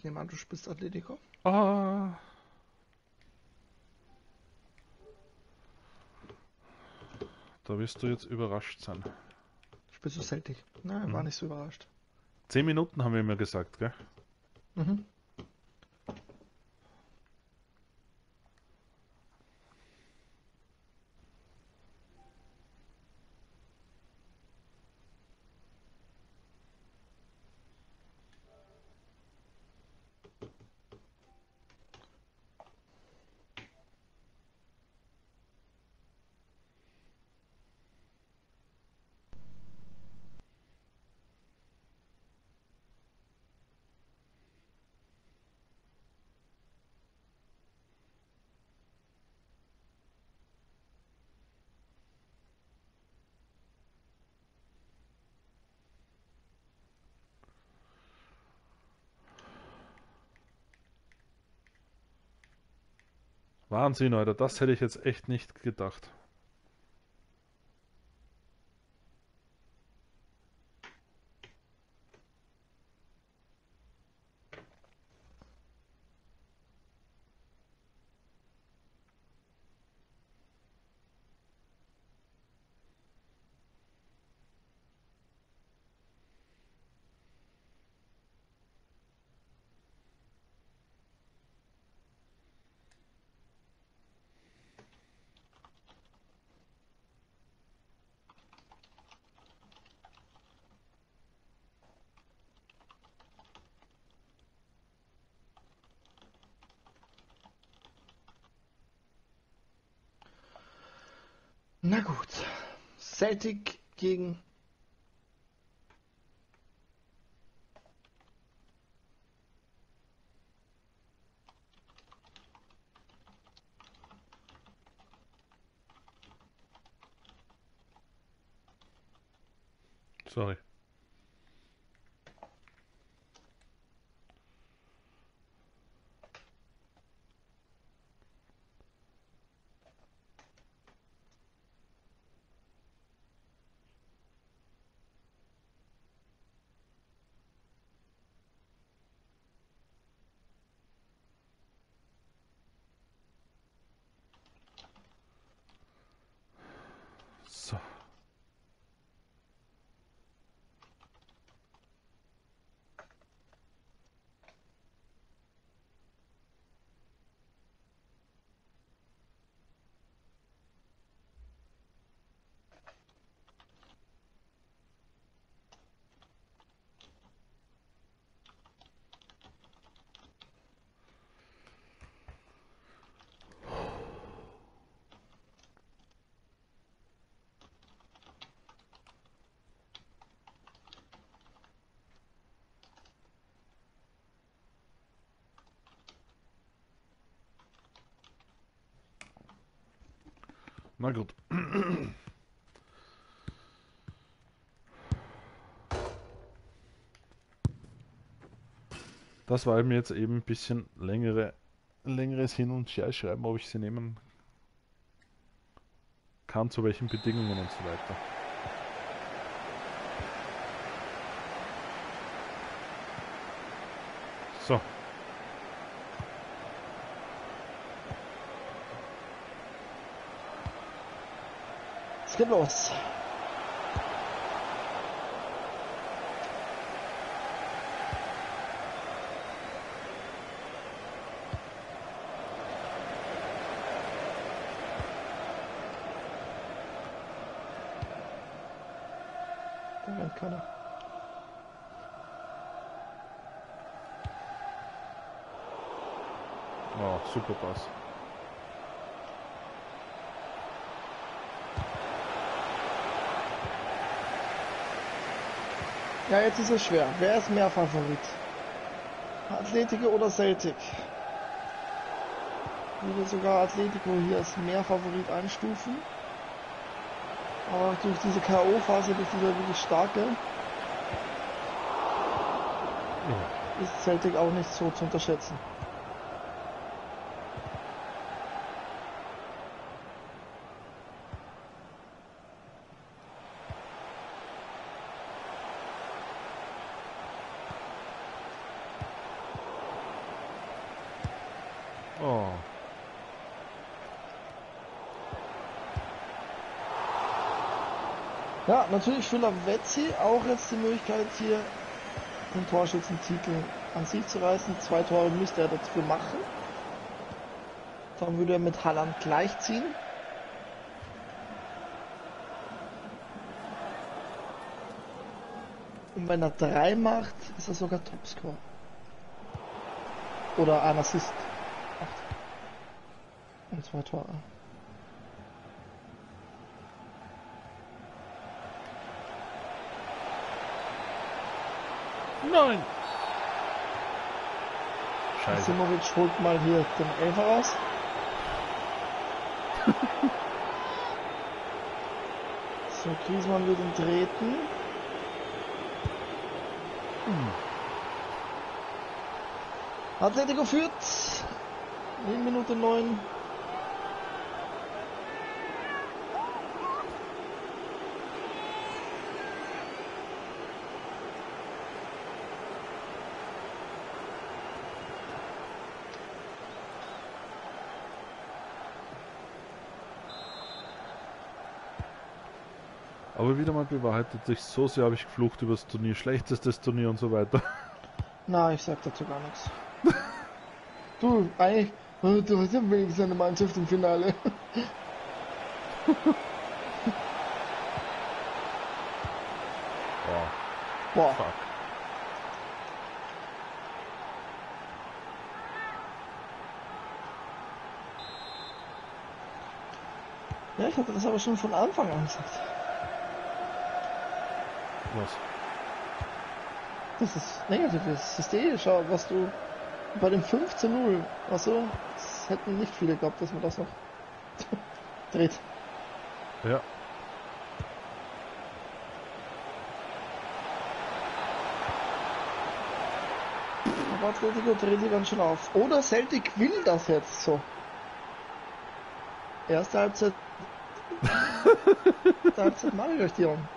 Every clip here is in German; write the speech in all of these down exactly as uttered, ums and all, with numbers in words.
Ich nehme an, du spielst Atletico. Ah, da wirst du jetzt überrascht sein. Spielst du Celtic? Nein, war Mhm. nicht so überrascht. Zehn Minuten haben wir immer gesagt, gell? Mhm. Wahnsinn, Alter, das hätte ich jetzt echt nicht gedacht. Na gut. Celtic gegen. Sorry. So. Na gut. Das war mir jetzt eben ein bisschen längere, längeres Hin- und Herschreiben, ob ich sie nehmen kann, zu welchen Bedingungen und so weiter. So, Es geht los. Da rennt keiner. oh, super Pass. Ja, jetzt ist es schwer. Wer ist mehr Favorit? Atletico oder Celtic? Ich würde sogar Atletico hier als mehr Favorit einstufen. Aber durch diese K O-Phase, durch diese wirklich starke, Ja. ist Celtic auch nicht so zu unterschätzen. Oh. Ja, natürlich für Lavezzi auch jetzt die Möglichkeit hier den Torschützentitel an sich zu reißen. Zwei Tore müsste er dafür machen. Dann würde er mit Haaland gleichziehen. Und wenn er drei macht, ist er sogar Topscorer. Oder ein Assist. Und zwei Tore. Nein! Scheiße. Simovic holt mal hier den Elfer raus. So, Griezmann wird ihn treten. Hm. Atletico führt in Minute neun. Aber wieder mal bewahrheitet sich, so sehr habe ich geflucht über das Turnier, schlechtestes Turnier und so weiter. Na, ich sag dazu gar nichts. Du, eigentlich, du hast ja wenigstens eine Mannschaft im Finale. Boah. Boah. Fuck. Ja, ich hatte das aber schon von Anfang an gesagt. Was? Das ist negativ ist. Das ist eh, schau, was du bei dem fünf zu null, also, es hätten nicht viele gehabt, dass man das noch dreht. Ja. Aber Atletico dreht die ganz schön auf. Oder Celtic will das jetzt so. Erste Halbzeit. Erste Halbzeit mache ich euch die an.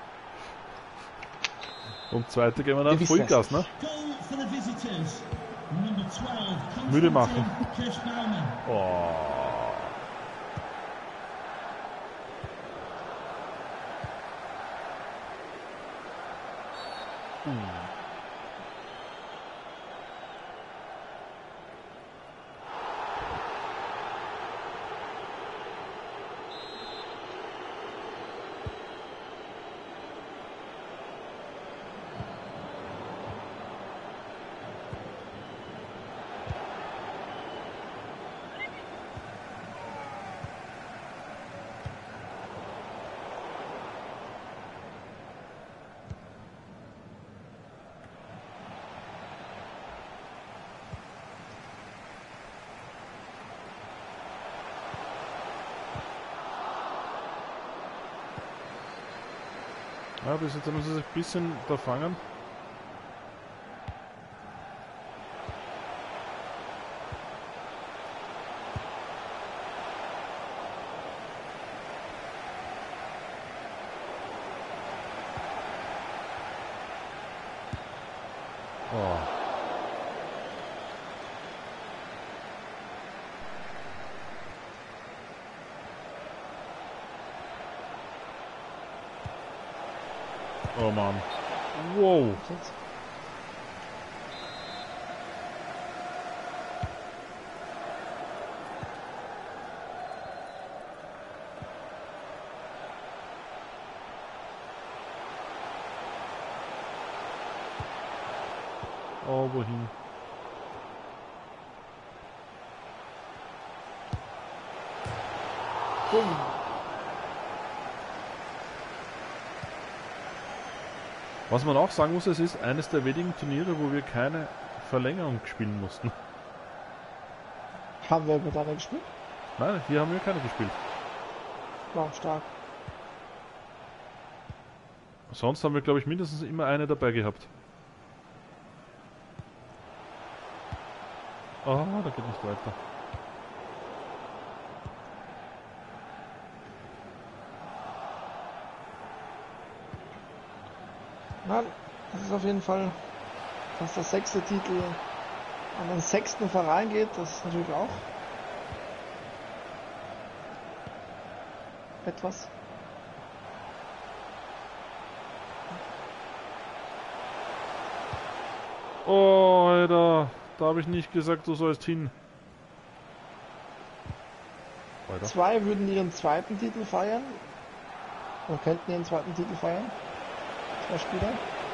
Und zweite gehen wir dann Wir Vollgas, ne? Müde machen. Oh. Hm. Ja, bis jetzt haben sie sich ein bisschen da fangen. Oh. Oh Mann. Wow. Oh, wohin? Bumm. Was man auch sagen muss, es ist eines der wenigen Turniere, wo wir keine Verlängerung spielen mussten. Haben wir mit einer gespielt? Nein, hier haben wir keine gespielt. War stark. Sonst haben wir, glaube ich, mindestens immer eine dabei gehabt. Oh, da geht nicht weiter. Nein, das ist auf jeden Fall, dass der sechste Titel an den sechsten Verein geht, das ist natürlich auch etwas. Oh, Alter. Da habe ich nicht gesagt, du sollst hin. Weiter. Zwei würden ihren zweiten Titel feiern. Oder könnten ihren zweiten Titel feiern. Zwei Spieler.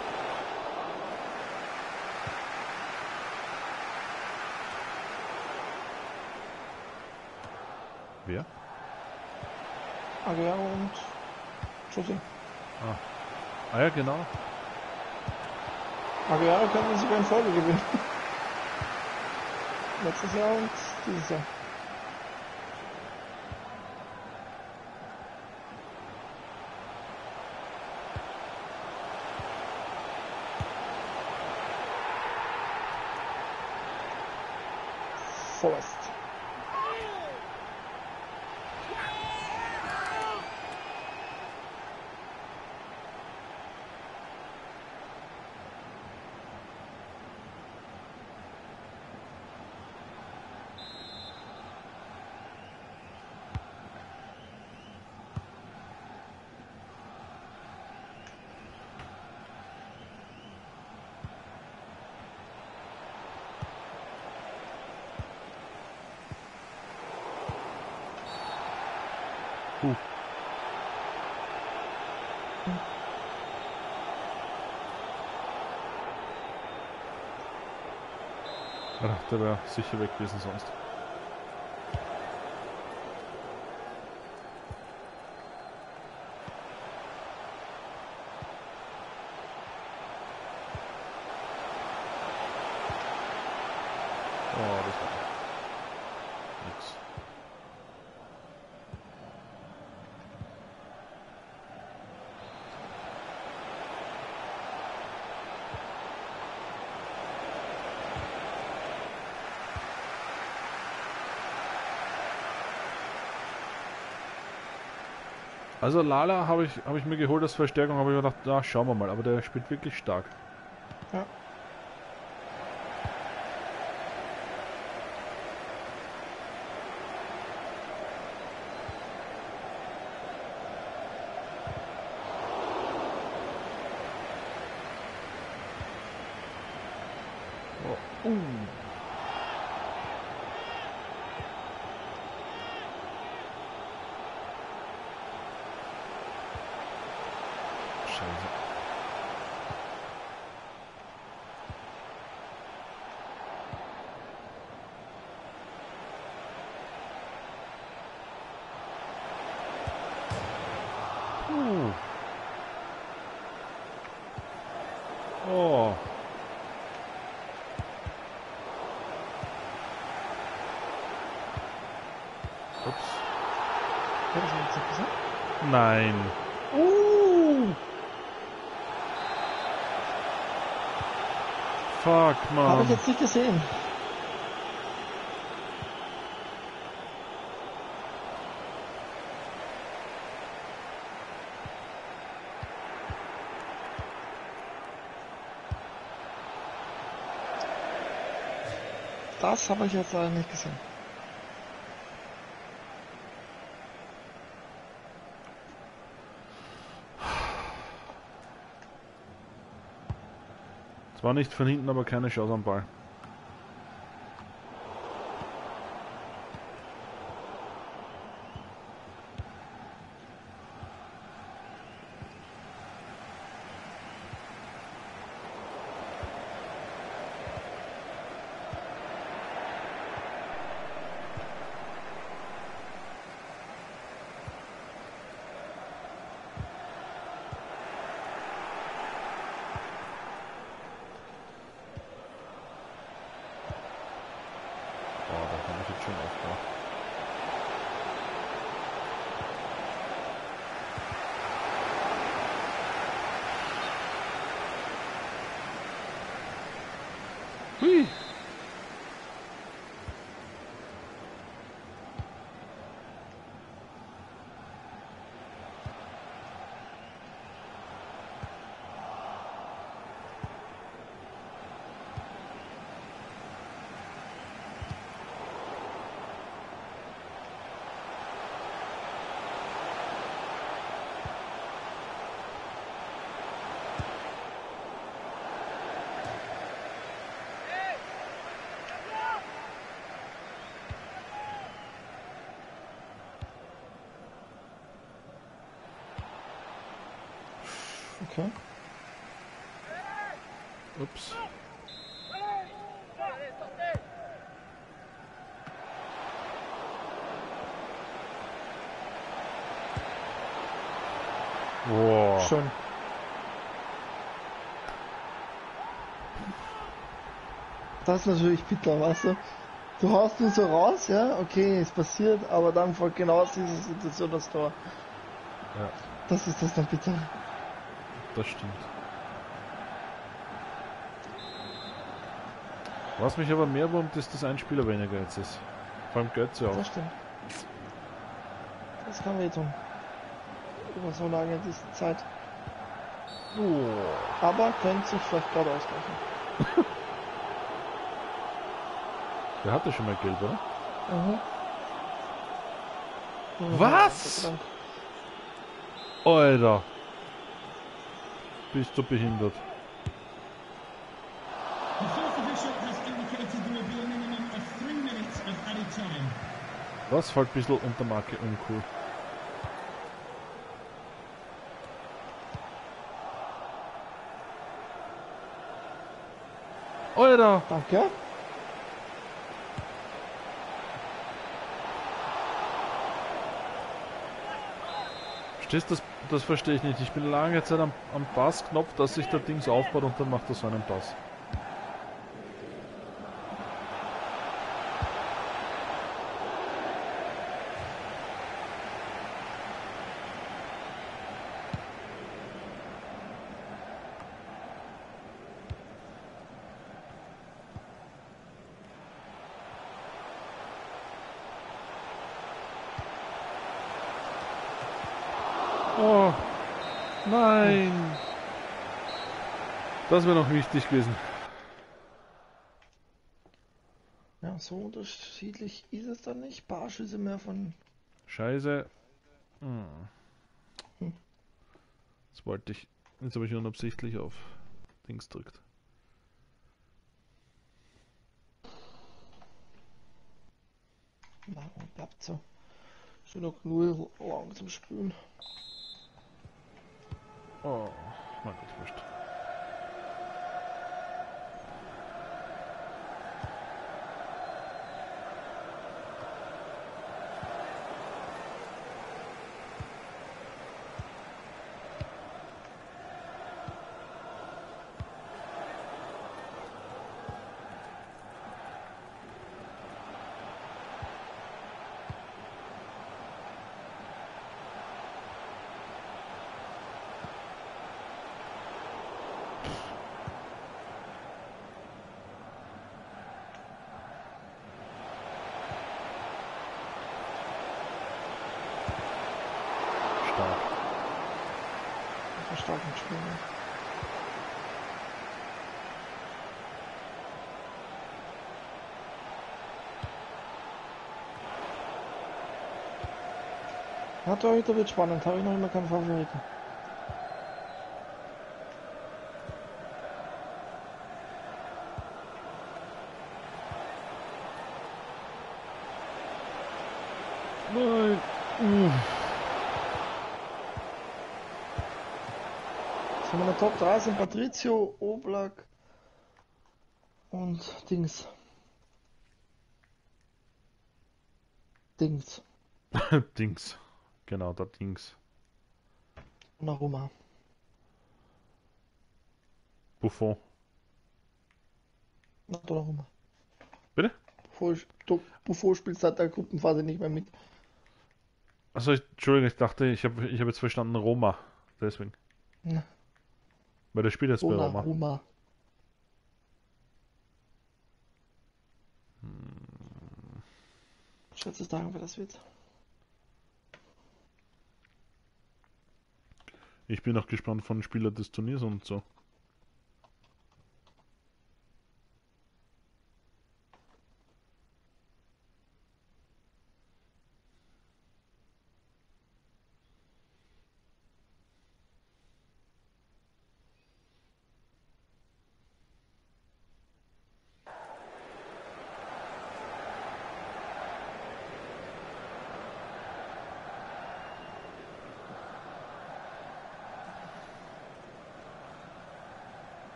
Wer? Aguero und Jose. Ah. Ah ja, genau. Aguero könnten sogar in Folge gewinnen. Letztes Jahr und dieses Jahr. Forest. Huh. Ach, der wäre sicher weg gewesen sonst. Oh, das war nix. Also Lala habe ich, hab ich mir geholt als Verstärkung, habe ich gedacht, na schauen wir mal, aber der spielt wirklich stark. Ja. Oh. Uh. Scheiße. Uh. Oh. Ups. Hat das jetzt gesagt? Nein. Uh, Fuck, habe man. ich jetzt nicht gesehen. Das habe ich jetzt leider nicht gesehen. Zwar nicht von hinten, aber keine Chance am Ball. Oh, da habe ich jetzt schon aufgebracht. Hui! Okay. Ups. Boah. Schön. Das ist natürlich bitter, weißt du? Du haust ihn so raus, ja, okay, ist passiert, aber dann folgt genau aus dieser Situation das Tor. Ja, Das ist das dann bitter. das stimmt. Was mich aber mehr wurmt, ist, dass ein Spieler weniger jetzt ist. Vor allem Götze auch. Das stimmt. Das kann wehtun. Über so lange diese Zeit. Oh. Aber könnte sich vielleicht gerade ausgleichen. Der hatte schon mal gelb, oder? Mhm. Was? Ja, Alter. Bist du behindert? The fourth official has indicated there will be a minimum of three minutes of added time. Das fällt ein bisschen unter Marke uncool. Alter! Danke. Verstehst du, das, das verstehe ich nicht. Ich bin lange Zeit am, am Passknopf, dass sich der Dings aufbaut und dann macht er so einen Pass. Oh, nein! Das wäre noch wichtig gewesen. Ja, so unterschiedlich ist es dann nicht. Ein paar Schüsse mehr von. Scheiße. Hm. Hm. Das wollte ich. Jetzt habe ich unabsichtlich auf Dings gedrückt. Na, bleibt so. Schon noch null lang zum Spülen. Oh, na gut, wurscht. Stark. Starken Spieler. Ja, Torhüter wird spannend, habe ich noch immer keinen Favoriten. Nein! Uff. So, meine Top drei sind Patricio, Oblak und Dings. Dings. Dings. Genau, der Dings. Donnarumma. Buffon. Na, Donnarumma. Bitte? Buffon, Do- Buffon spielt seit der Gruppenphase nicht mehr mit. Achso, ich, Entschuldigung, ich dachte, ich habe ich hab jetzt verstanden Roma. Deswegen. Na, Weil der spielt jetzt bei Roma. Donnarumma. Schätze sagen, wer das wird. Ich bin auch gespannt von Spieler des Turniers und so.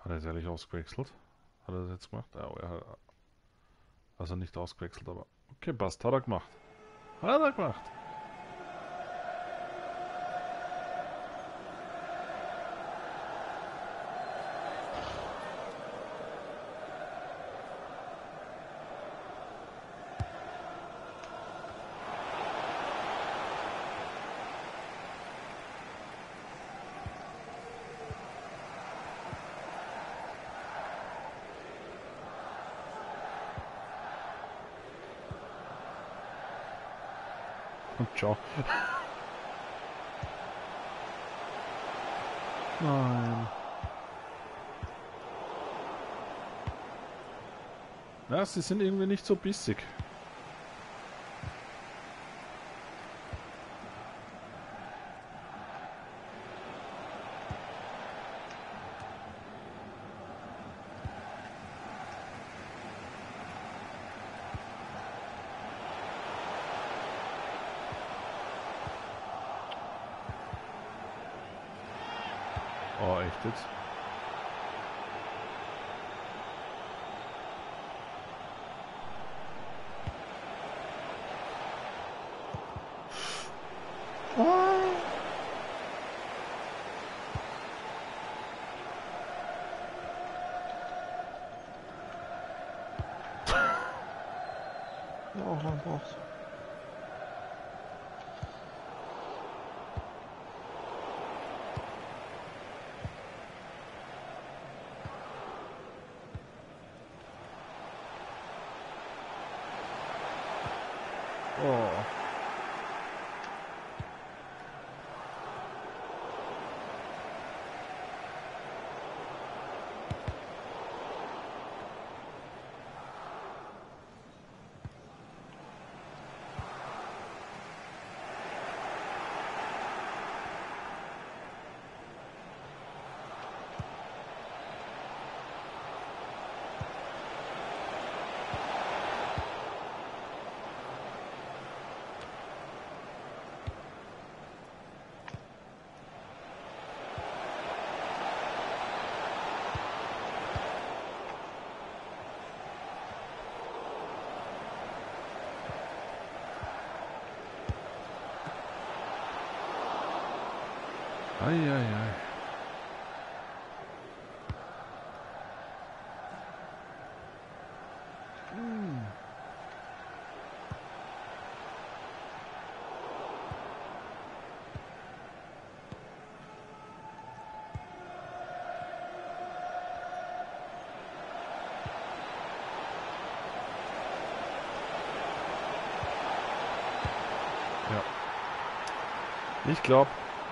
Hat er jetzt ehrlich ausgewechselt? Hat er das jetzt gemacht? Ja, er hat, also nicht ausgewechselt, aber okay, passt. Hat er gemacht. Hat er gemacht. Und ciao. Nein. Ja, sie sind irgendwie nicht so bissig. Oh, echt jetzt? Ah. Ja, auch lang braucht. Oh. Eieiei. Hm. Ja. Ich glaube,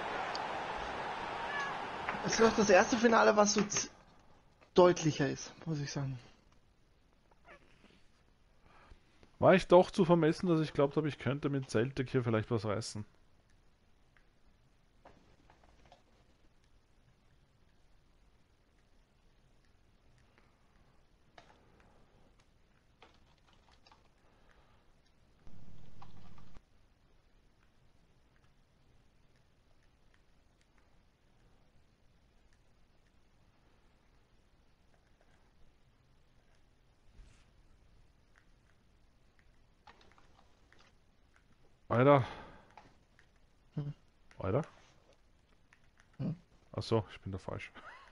Es ist noch das erste Finale, was so z- deutlicher ist, muss ich sagen. war ich doch zu vermessen, dass ich glaubt habe, ich könnte mit Celtic hier vielleicht was reißen. Weiter. Hm. Weiter? Hm. Achso, ich bin da falsch.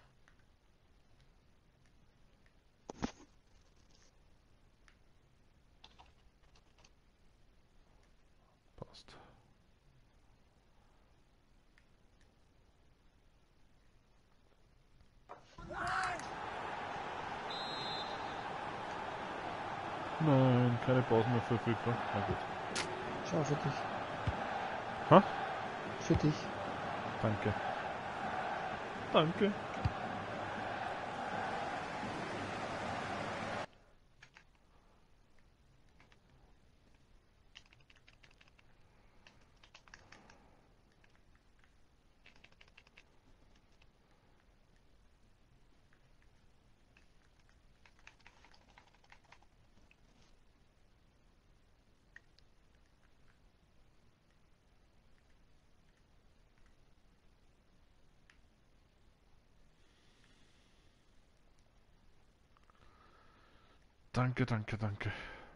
Passt. Nein, keine Pausen mehr verfügbar. Na gut. Schau für dich. Ha? Für dich. Danke. Danke. Danke, danke, danke.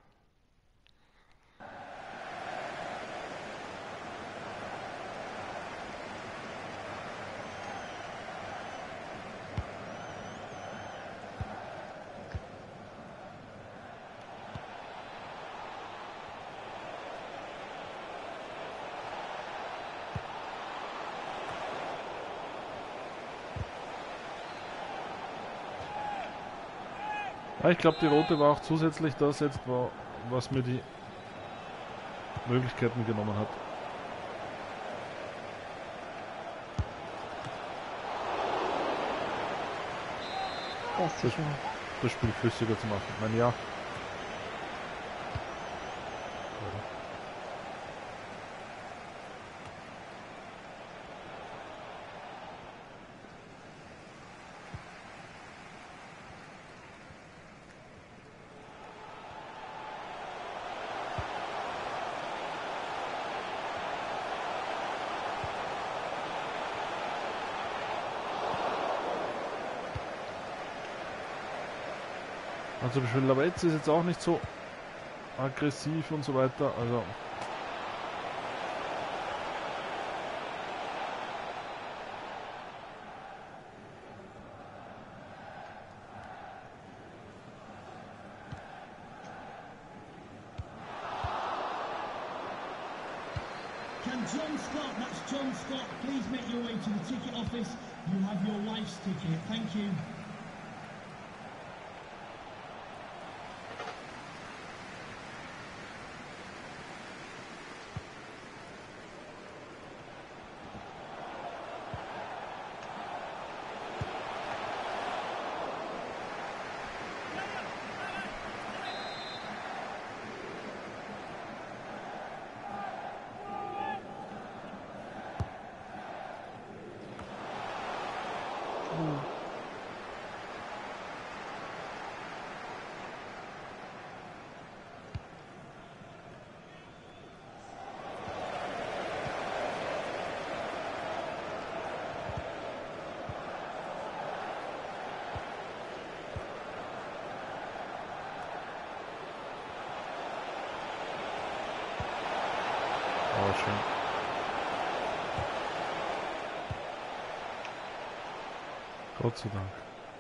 Ja, ich glaube, die rote war auch zusätzlich das jetzt, war, was mir die Möglichkeiten genommen hat. Das ist schon. Das Spiel flüssiger zu machen. Ich meine, ja. Also zum Beispiel Lavetz ist jetzt auch nicht so aggressiv und so weiter, also Can John Scott, that's John Scott, please make your way to the ticket office. You have your wife's ticket. Thank you. oh, schön. Gott sei Dank.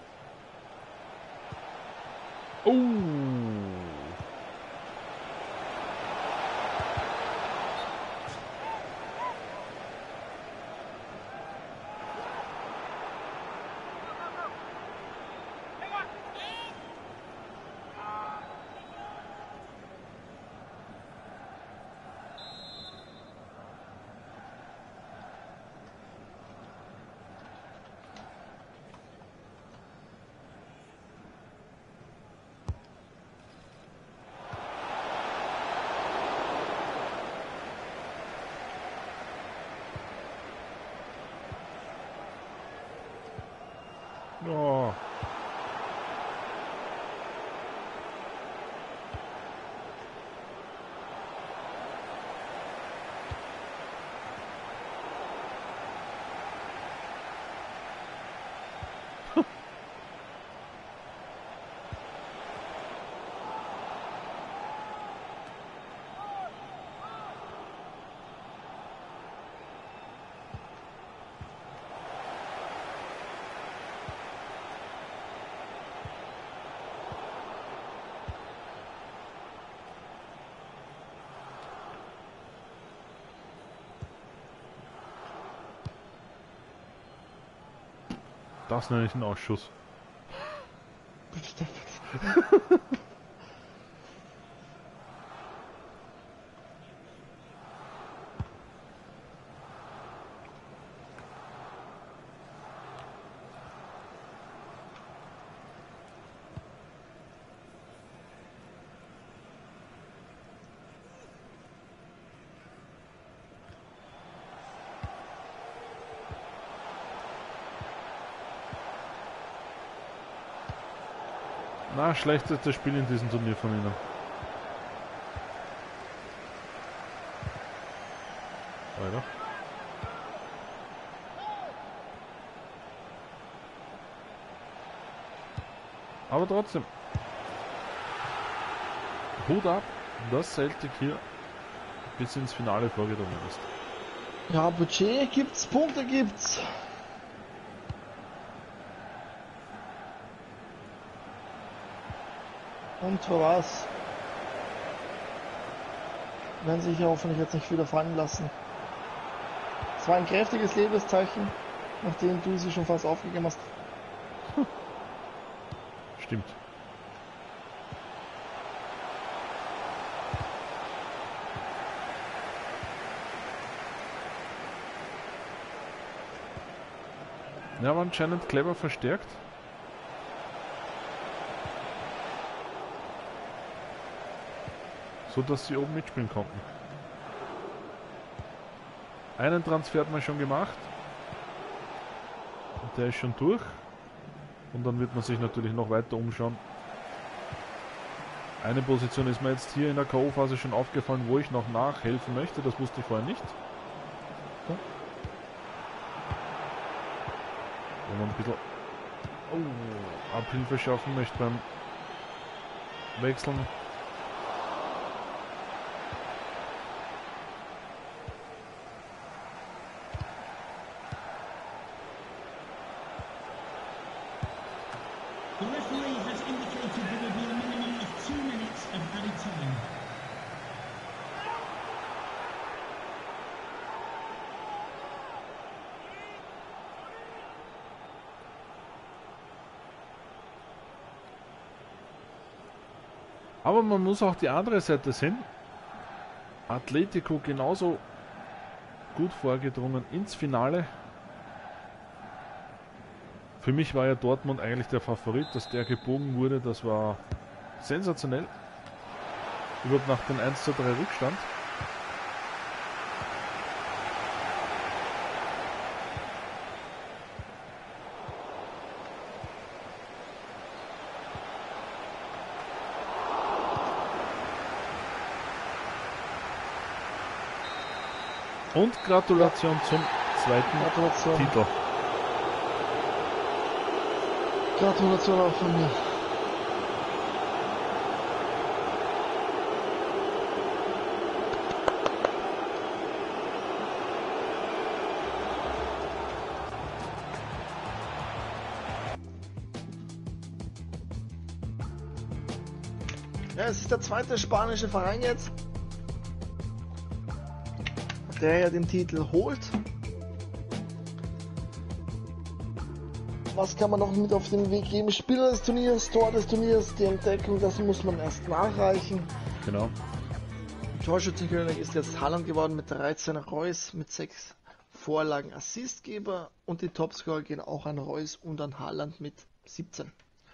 Oh! Oh. Das nenne ich einen Ausschuss. Na, schlechtestes Spiel in diesem Turnier von ihnen. Weiter. Aber trotzdem. Hut ab, dass Celtic hier bis ins Finale vorgedrungen ist. Ja, Budget gibt's, Punkte gibt's. Und für was? Werden sich ja hoffentlich jetzt nicht wieder fallen lassen. Es war ein kräftiges Lebenszeichen, nachdem du sie schon fast aufgegeben hast. Stimmt. Ja, aber anscheinend clever verstärkt. So dass sie oben mitspielen konnten. Einen Transfer hat man schon gemacht. Und der ist schon durch. Und dann wird man sich natürlich noch weiter umschauen. Eine Position ist mir jetzt hier in der K O-Phase schon aufgefallen, wo ich noch nachhelfen möchte. Das wusste ich vorher nicht. Ja. Wo man ein bisschen oh, Abhilfe schaffen möchte beim Wechseln. The referee has indicated there will be a minimum of two minutes of added time. Aber man muss auch die andere Seite sehen. Atletico genauso gut vorgedrungen ins Finale. Für mich war ja Dortmund eigentlich der Favorit, dass der gebogen wurde. Das war sensationell. Überhaupt nach dem eins zu drei Rückstand. Und Gratulation zum zweiten Gratulation. Titel. Gratulation auch von mir. Ja, es ist der zweite spanische Verein jetzt, der ja den Titel holt. Was kann man noch mit auf den Weg geben? Spieler des Turniers, Tor des Turniers, die Entdeckung, das muss man erst nachreichen. Genau. Torschützenkönig ist jetzt Haaland geworden mit dreizehn, Reus mit sechs Vorlagen Assistgeber und die Topscorer gehen auch an Reus und an Haaland mit siebzehn.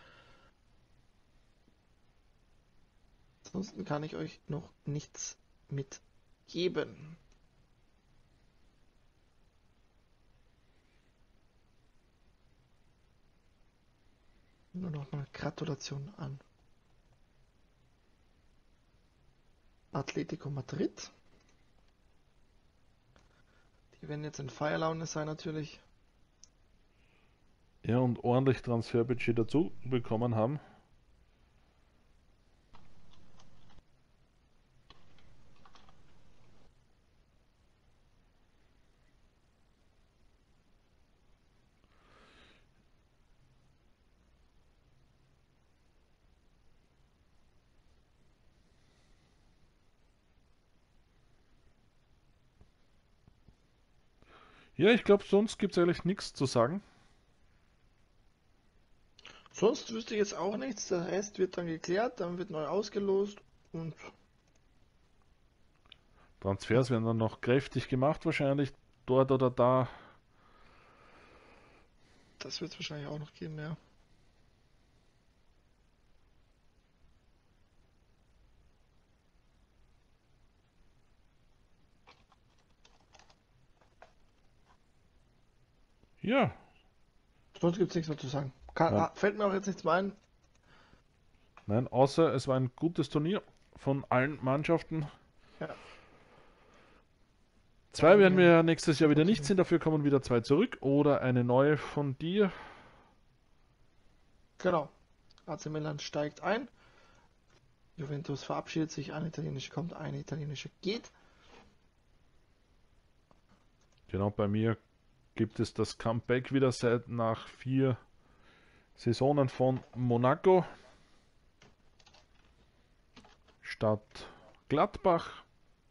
Ansonsten kann ich euch noch nichts mitgeben. Nur noch mal Gratulation an Atletico Madrid. Die werden jetzt in Feierlaune sein natürlich. Ja, und ordentlich Transferbudget dazu bekommen haben. Ja, ich glaube, sonst gibt es eigentlich nichts zu sagen. Sonst wüsste ich jetzt auch nichts. Der Rest wird dann geklärt, dann wird neu ausgelost und Transfers werden dann noch kräftig gemacht wahrscheinlich, dort oder da. das wird es wahrscheinlich auch noch geben, ja. Ja, Sonst gibt es nichts mehr zu sagen. Kann, Ja. ah, fällt mir auch jetzt nichts mehr ein. nein, außer es war ein gutes Turnier von allen Mannschaften. Ja. Zwei Ja, werden ja. wir nächstes Jahr wieder nicht sehen, dafür kommen wieder zwei zurück oder eine neue von dir. Genau. A C Milan steigt ein. Juventus verabschiedet sich, ein italienischer kommt, ein italienischer geht. Genau, bei mir gibt es das Comeback wieder seit nach vier Saisonen von Monaco statt Gladbach.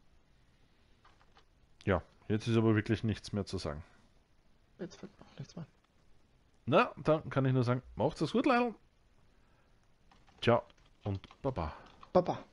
Ja, jetzt ist aber wirklich nichts mehr zu sagen. Jetzt fällt mir auch nichts mehr. Na, dann kann ich nur sagen, macht's es gut, Leute. Ciao und Baba. Baba.